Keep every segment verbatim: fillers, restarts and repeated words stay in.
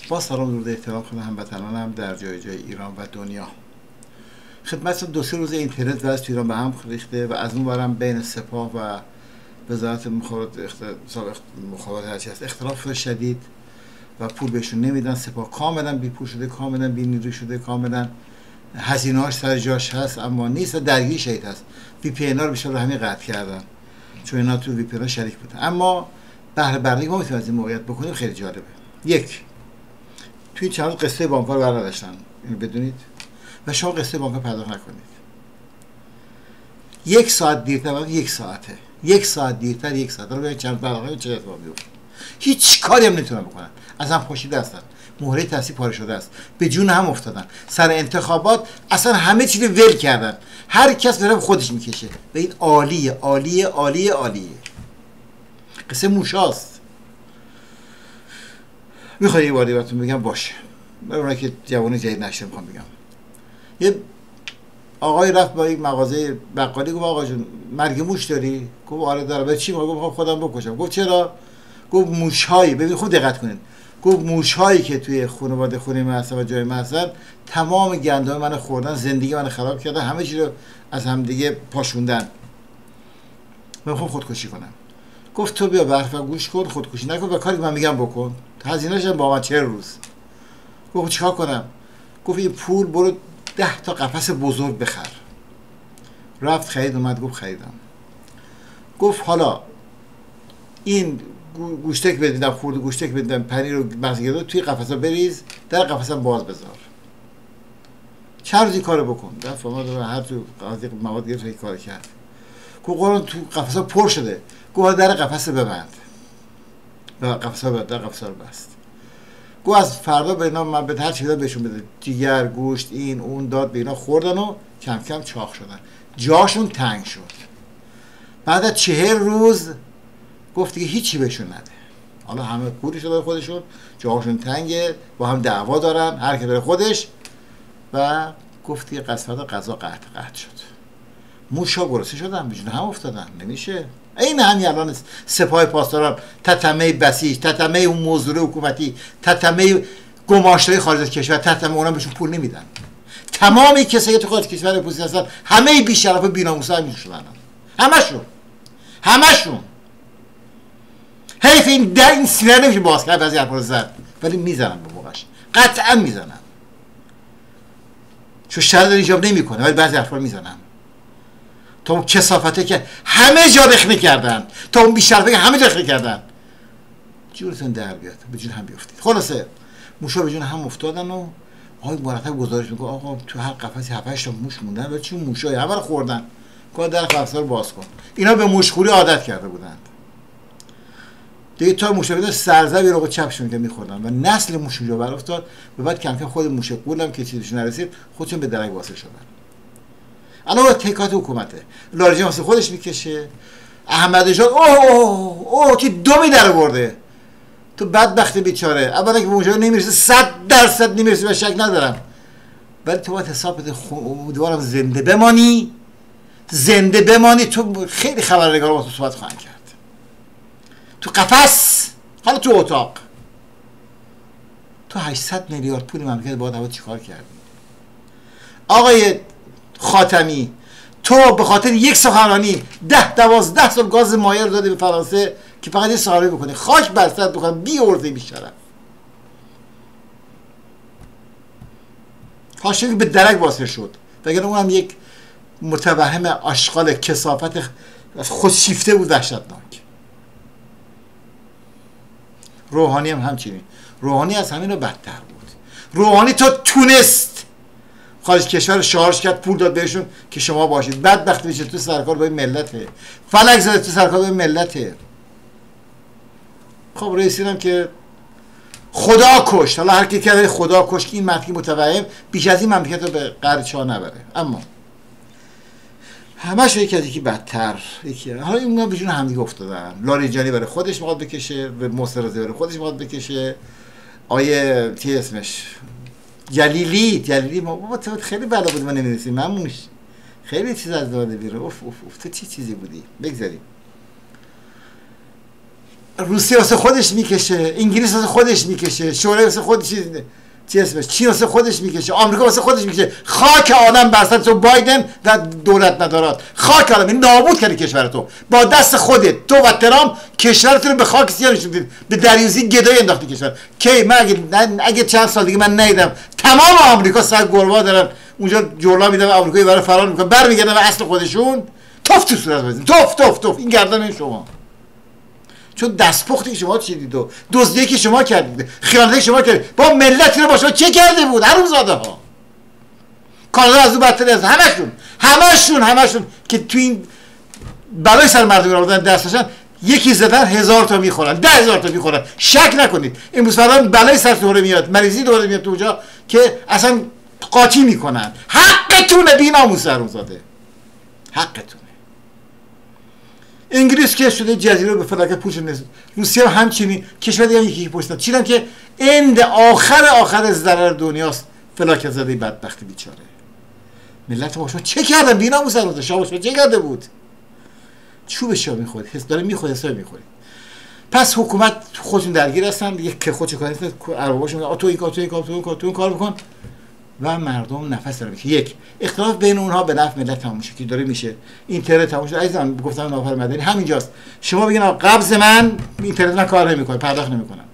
با سلام درود احترام خدمت هموطنانم در جای جای ایران و دنیا. خدمتتون دو سه روز اینترنت وضع تو ایران به هم ریخته و از اون برم بین سپاه و وزارت مخابرات اخت... مخابرات هرچی هست اختلاف شدید و پول بهشون نمیدن. سپاه کاملا بی پول شده، کاملا بی نیرو شده، کاملا هزینه‌هاش سر جاش هست اما نیست، درگیر شهید هست. وی پی ان ها رو بیشتر همین قطع کردن چون اینا تو وی پی ان شریک بودن. اما بهره برداری ما میتونیم از این موقعیت بکنیم. خیلی جالبه. یک، توی چند روز قصه بانک‌ها رو برداشتن، اینو بدونید و شما قصه بانک‌ها پرداخت نکنید. یک ساعت دیرتر، یک ساعته یک ساعت دیرتر یک ساعت رو ببینید چند برنامه چه اتفاقی میفته. هیچ کاری هم نمیتونن بکنن، از هم پاشیده هستن، مهره تحصیل پاره شده است، به جون هم افتادن. سر انتخابات اصلا همه چیز ول کردن، هر کس داره خودش میکشه و این عالیه عالیه عالیه عالیه. قصه موشاست. میخوایی یه باری براتون بگم؟ باشه، برای که جوانی جدید نشته میخوام بگم. یه آقای رفت با یک مغازه بقالی، گفت آقا جون مرگ موش داری؟ گفت آره دارم. به چی؟ گفت میخوام خودم بکشم. گفت چرا؟ گفت موش‌هایی، ببین خوب دقت کنید، گفت موش‌هایی که توی خانواده خونه من هستن و جای من هستن تمام گندم منو خوردن، زندگی منو خراب کردن، همه چی رو از هم دیگه پاشوندن. من میخوام خودکشی کنم. گفت تو بیا برف گوش کن، خودکشی نکن و کاری که من میگم بکن. هزینه‌اش هم با من چهل روز. گفت چیکار کنم؟ گفت این پول برو ده تا قفس بزرگ بخر. رفت خرید، اومد گفت خریدم. گفت حالا این گوشتک بدیدم، خورده گوشتک بدیدم، پنیر و مغزگردو توی قفسا بریز، در قفسا باز بذار. چند روزی کارو بکن. رفت اومد و هر تو قفس مواد گرفت این کار کرد. گفت قرآن تو قفسا پر شده. گفت در قفس ببند. و قفسا ببند، در قفسا رو بست. گفت از فردا به اینا من به هر چیزا بهشون بده، جگر، گوشت، این اون داد، به اینا خوردن و کم کم چاق شدن، جاشون تنگ شد. بعد از چهل روز گفت دیگه هیچی بهشون نده. حالا همه پولی شده خودشون، جاشون تنگه، با هم دعوا دارن، هر کی داره خودش. و گفت دیگه قسمت غذا قطع قطع شد. موشا گرسنه شدن، به جون هم افتادن. نمیشه. این همین الان سپاه پاسداران، تتمه بسیج، تتمه اون موضوع حکومتی، تتمه گماشته‌های خارج از کشور، تتمه اونا بهشون پول نمیدن. تمامی کسایی که تو خارج کشور پوستی هستن همه بی‌شرف و بی‌ناموسا همین شدن. همشون. همشون. حیف این در این سینه نمیشه باز کرد از یه زد، ولی میزنن به موقعش. قطعا میزنن. چون شر ایجاب نمیکنه، ولی بعضی حرفا میزنن. تا اون کثافته که همه جا رخنه کردن، تا اون بی‌شرفه که همه جا رخنه کردن، جورتون در بیاد، به جون هم بیافتید. خلاصه موشا به جون هم افتادن و آقای مرتب گزارش میگه آقا تو هر قفسی هفت هشت تا موش موندن و چون موشای همه رو خوردن. گفت در قفس‌ها رو باز کن. اینا به موشخوری عادت کرده بودند. دیگه تا موشا بده سرزبی رو چپشون که می‌خوردن و نسل موش اونجا بر افتاد و بعد کم کم خود موش قولم که چیزش نرسید خودشون به درک واسه شدن. الان تکات حکومته، لاریجان واسه خودش میکشه. احمد نژاد اوه اوه اوه که دومی در آورده. تو بدبخت بیچاره، اولا که اونجا نمیرسه، صد درصد نمیرسه و شک ندارم، ولی تو باید حساب بده امیدوارم زنده بمانی، زنده بمانی. تو خیلی خبرنگارا با تو صحبت خواهند کرد. تو قفس، حالا تو اتاق، تو هشتصد میلیارد پول مملکت باید هوا چیکار کردی؟ آقای خاتمی، تو به خاطر یک سخنرانی ده دوازده سال گاز مایع رو دادی به فرانسه که فقط یه سخنرانی بکنی. خاک بر سرت بکنم، بی ارزه بی شرف. حاشیه که به درک واسه شد، وگرنه اونم یک متوهم آشغال کثافت خودشیفته بود، وحشتناک. روحانی هم همچنین. روحانی از همین رو بدتر بود. روحانی تا تونست خارج کشور شارژ کرد، پول داد بهشون که شما باشید. بدبخت میشه تو سرکار با ملته، فلک زده تو سرکار با ملته. خب رئیسی هم که خدا کشت. حالا هر کی که خدا کشت، این مردی متوهم بیش از این مملکت رو به قهر چاه نبره. اما همش یکی از یکی بدتر. یکی حالا اینا به جون هم دیگه افتادن. لاریجانی برای خودش میخواد بکشه، به مسترزی برای خودش میخواد بکشه. آیه تی اسمش جلیلی جلیلی ما بابا تو خیلی بلا بود، من نمی‌دونم مموش خیلی چیز از داده بیره. اوف اوف اوف تو چی چیزی بودی. بگذاریم. روسیه واسه خودش میکشه، انگلیس واسه خودش میکشه، شوروی واسه خودش، چی اسمش، چین واسه خودش میکشه، آمریکا واسه خودش میکشه. خاک عالم بر سر تو بایدن و دولت ندارات. خاک عالم این نابود کردی کشور تو با دست خودت. تو و ترامپ کشورتون رو به خاک سیاه نشوندید، به دریوزی گدای انداختی کشور. کی من اگه اگه چند سال دیگه من ندیدم تمام آمریکا سر گربا دارن اونجا جولا میدن، آمریکایی برای فرار میکنن، برمیگردن به اصل خودشون. توف تو صورت بزنید، توف توف توف. این گردن شما، چون دستپختی که شما چیدید و دزدی که شما کردید، خیانتی که شما کردید با ملتی رو با شما چه کرده بود؟ حرومزاده ها. کانادا از اون بدتر از همشون همشون همشون که تو این برای سر مردم رو بردن دستشن، یکی زدن هزار تا میخورن، ده هزار تا میخورن. شک نکنید امروز فردا بلای سر دوره میاد، مریضی دوره میاد تو اونجا که اصلا قاطی میکنن. حقتونه بی‌ناموس حرومزاده، حقتونه. انگلیس که شده جزیره به فلکه پوچ نیست، روسیه هم همچنین، کشور دیگه یکی پشتن. چیدن که اند آخر آخر ضرر دنیاست، فلاکه زده بدبختی بیچاره. ملت ما شما چه کردن بی‌ناموس حرومزاده؟ شما چه کرده بود؟ چوبش رو میخورید، حس داره میخورید، حساب میخورید. پس حکومت خودشون درگیر هستن دیگه، که خودش کاری نیست، ارباباشون میگن تو این کار تو این کار تو این کار تو این کار بکن و مردم نفس داره میشه. یک اختلاف بین اونها به نفع ملت تموم میشه که داره میشه. اینترنت تموم شد. عزیزان گفتم ناپر مدنی همینجاست. شما بگین آقا قبض من اینترنت من کار نمیکنه، پرداخت نمیکنم،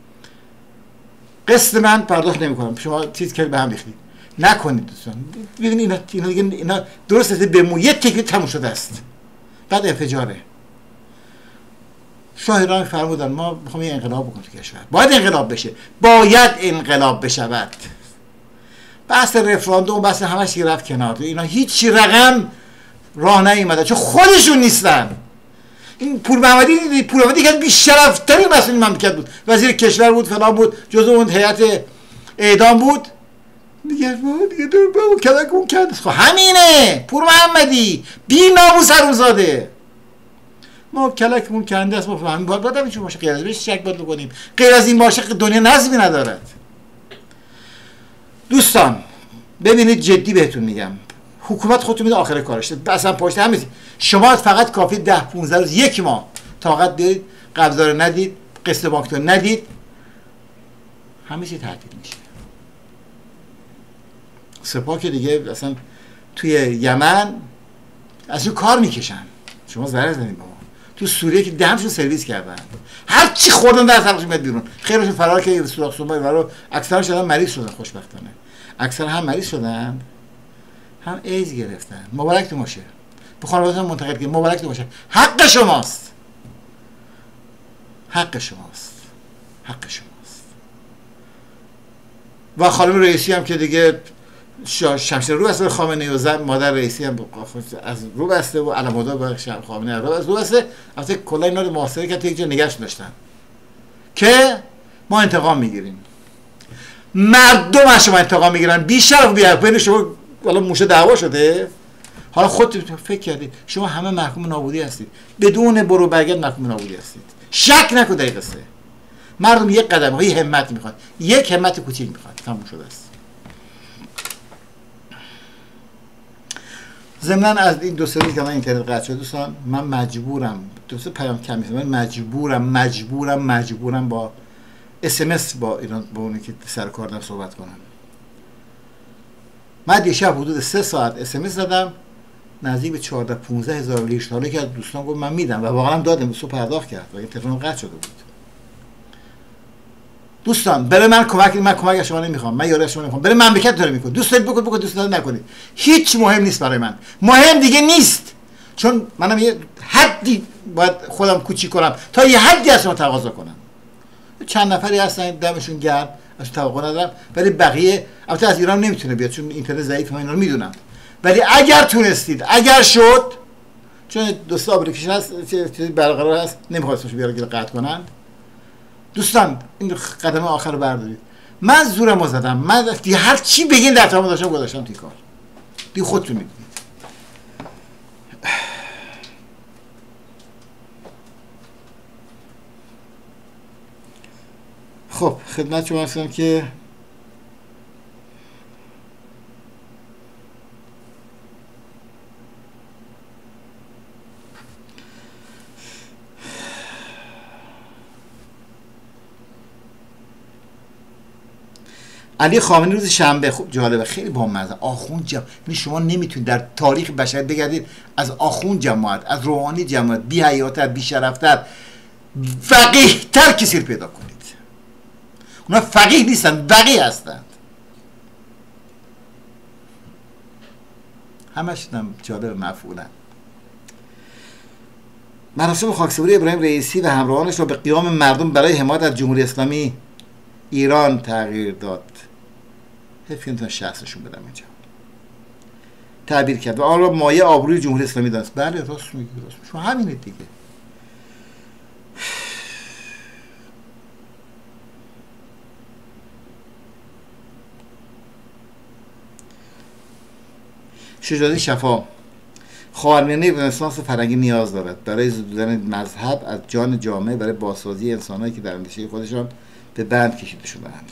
قسط من پرداخت نمیکنم، شما چیز که به هم ریختید. نکنید دوستان. ببینید اینا اینا دیگه اینا درسته به مو یک تکه تموم شده است. بعد انفجاره. شاهران فرمودن ما میخوام یه انقلاب بکنیم تو کشور. باید انقلاب بشه. باید انقلاب بشود. بحث رفراندوم بحث همش رفت کنار. اینا هیچ رقم راه نیومده چون خودشون نیستن. این پور محمدی دیدی، پور محمدی که بی‌شرف‌ترین مسئول مملکت بود، وزیر کشور بود، فلان بود، جزء اون هیئت اعدام بود. دیگه دیگه دور بابا کلک اون کرد. خب همینه پور محمدی بی‌ناموس حرومزاده. ما کلکمون کنده است، ما فهمیم باید باید همین باشه، غیر از این شک باید بکنیم، غیر از این باشه دنیا نظمی ندارد. دوستان ببینید جدی بهتون میگم، حکومت خودتون میده آخر کارش اصلا پشت همین. شما فقط کافی ده پانزده روز یک ماه طاقت دارید، قبضا رو ندید، قسط بانک رو ندید، همه چی تعطیل میشه. سپاه که دیگه اصلا توی یمن از اون کار میکشن، شما ضرر زدید بابا. تو سوریه که دهنشون سرویس کردن، هر چی خوردن در سرشون میاد بیرون. خیرشون فرار که سوراخ سومای برای اکثر شدن مریض شدن، خوشبختانه اکثر هم مریض شدن هم ایدز گرفتن. مبارک باشه به خانواده‌تون منتقل کنید، مبارک باشه. حق شماست، حق شماست، حق شماست. و خانم رئیسی هم که دیگه شمشیر رو بسته، خامنه‌ای و زن مادر رئیسی هم از رو بسته و علم‌آباد با خامنه‌ای رو از رو بسته. البته کلا اینا رو محاصره کرد، یک جا نگهش داشتن که ما انتقام میگیریم. مردم از شما انتقام میگیرن. بیشرف بیار بین شما والا موشه دعوا شده. حالا خودتون فکر کردید شما همه محکوم نابودی هستید، بدون برو برگرد محکوم نابودی هستید. شک نکن در قصه. مردم یک قدم، یه همت میخواد، یک همت کوچیک میخواد. تموم شده است. ضمناً از این دو سه روز که من اینترنت قطع شد دوستان، من مجبورم دو سه پیام کم می‌رسه، من مجبورم مجبورم مجبورم با اس ام اس با ایران با اونی که سر کار دارم صحبت کنم. من دیشب حدود سه ساعت اس ام اس زدم، نزدیک به چهارده پانزده هزار لیش. حالا که از دوستان گفت من میدم و واقعا دادم، صبح پرداخت کرد و این تلفن قطع شده بود. دوستان برای من کمک، من کمک از شما نمیخوام، من یاری از شما نمیخوام، برای مملکت داره میکنه. دوست دارید بکنید بکنید، دوست ندارید نکنید. هیچ مهم نیست برای من، مهم دیگه نیست. چون منم یه حدی باید خودم کوچیک کنم تا یه حدی از شما تقاضا کنم. چند نفری هستن دمشون گرم، از توقع ندارم، ولی بقیه البته از ایران نمیتونه بیاد چون اینترنت ضعیف، من اینا رو میدونم. ولی اگر تونستید، اگر شد، چون دوست آبریکشن هست چیزی برقرار هست، نمیخواد اسمش بیاره گیر قطع کنن. دوستان این قدم آخر رو بردارید. من زورمو زدم، من دیگه هر چی بگین در تمام داشتم گذاشتم توی کار. دیگه خودتون میدونید. خب خدمت شما هستم که علی خامنه‌ای روز شنبه، خوب جالبه، خیلی بامزه، آخوند جماعت. یعنی شما نمیتونید در تاریخ بشر بگردید از آخوند جماعت، از روحانی جماعت، بی حیاتر، بی شرفتر، فقیه‌تر کسی رو پیدا کنید. اونا فقیه نیستن، وقیه هستند. همش هم جالب مفعولن. مراسم خاکسپاری ابراهیم رئیسی و همراهانش را به قیام مردم برای حمایت از جمهوری اسلامی ایران تغییر داد. حیف که نمیتونم شخصشون بدم اینجا. تعبیر کرد و آن را مایه آبروی جمهوری اسلامی دانست. بله راست میگی، راست میگی. شما همینید دیگه. شجاعت شفا، خاورمیانه رنسانس فرنگی نیاز دارد برای زدودن مذهب از جان جامعه برای بازسازی انسانهایی که در اندیشه خودشان به بند کشیده شدند.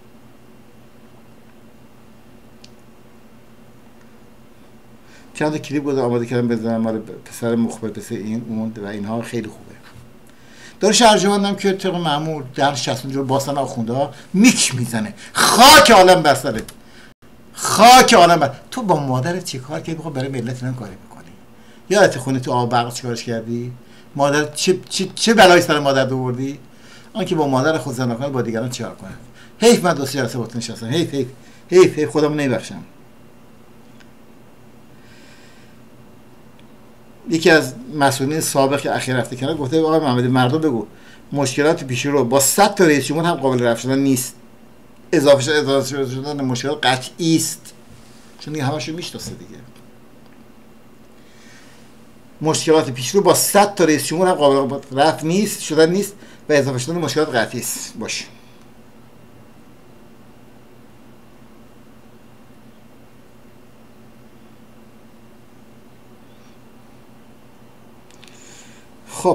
چند تا کلیپ بود آماده کردم بزنم مال پسر مخبر پسر این اون و اینها خیلی خوبه. داره ارجمندم که طبق معمول در شصت رو باسن آخونده ها میک میزنه. خاک عالم بر سرت، خاک عالم بر. تو با مادرت چی کار کردی؟ بخواه برای ملت این کاری میکنی؟ یادت خونه تو آب برق چیکارش کردی؟ مادر چه چه چه بلایی سر مادر آوردی؟ آن که با مادر خود زنا کنه با دیگران چیکار کنه؟ حیف من دوست جلسه باتون نشستم. حیف حیف حیف حیف خودمو نمیبخشم. یکی از مسئولین سابق که اخیر رفته کنار گفته آقای محمدی مردم بگو مشکلات پیش رو با صد تا رئیس جمهور هم قابل رفع شدن نیست. اضافه شدن اضافه شدن مشکلات قطعی است. چون دیگه همشو میشناسه دیگه. مشکلات پیش رو با صد تا رئیس جمهور هم قابل رفع نیست شدن نیست و اضافه شدن مشکلات قطعی است. باشه. خب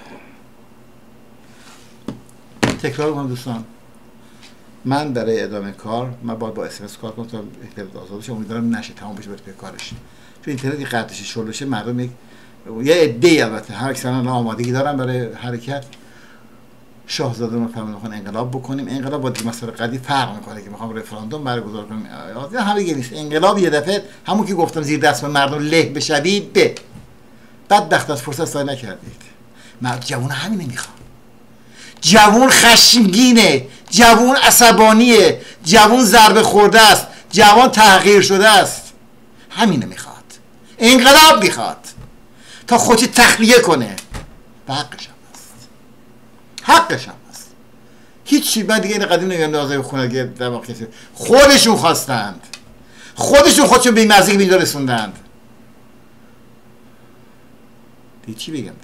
تکرار کنم دوستان، من برای ادامه کار من باید با اسمس کار کنم تا اینترنت آزاد بشه. امیدوارم نشه تمام بشه بره به کارش. چون اینترنتی قطعش شل بشه مردم یک یه عده‌ای البته هر کسان آمادگی دارن برای حرکت. شاهزاده رو فهمیدن میخوان انقلاب بکنیم. انقلاب با دیگه مسائل قدیم فرق میکنه که میخوام رفراندوم برگزار کنیم. یا همه دیگه نیست. انقلاب یه دفعه همون که گفتم زیر دست مردم له بشوید به بعد دخت از فرصت استفاده نکردید. مرد جوون همین نمیخواد. جوون خشمگینه، جوون عصبانیه، جوون ضربه خورده است، جوان تحقیر شده است. همینه میخواد. انقلاب میخواد تا خودی تخلیه کنه. و حقش هم هست. حقش هم هست. هیچی. من دیگه این قدیم نگم نازه خونگی در واقع خودشون خواستند. خودشون خودشون به این مرزی که رسوندند. دیگه چی بگم دیگه.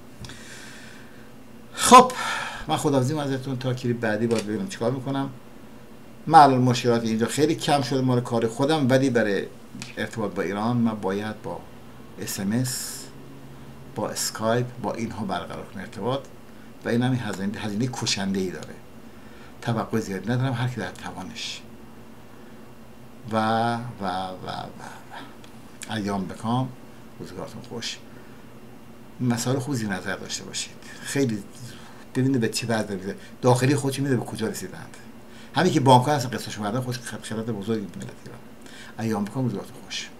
خب من خداحافظی ازتون تا کلیپ بعدی باید ببینم چیکار میکنم. من الان مشکلات اینجا خیلی کم شده مال کار خودم، ولی برای ارتباط با ایران من باید با اس ام اس با اسکایپ با اینها برقرار کنم ارتباط و این هم هزینه هزینه کشنده ای داره. توقع زیادی ندارم، هر کی در توانش. و و و و, و. ایام بکام، روزگارتون خوش. مسائل خوبی نظر داشته باشید. خیلی ببینید به چه وضعی میده. داخلی خودش میده به کجا رسیدند. همین که بانک‌ها هستن قصه‌شو بردن خوش خیالات بزرگی ملت ایران. ایام بکام، روزگارتون خوش.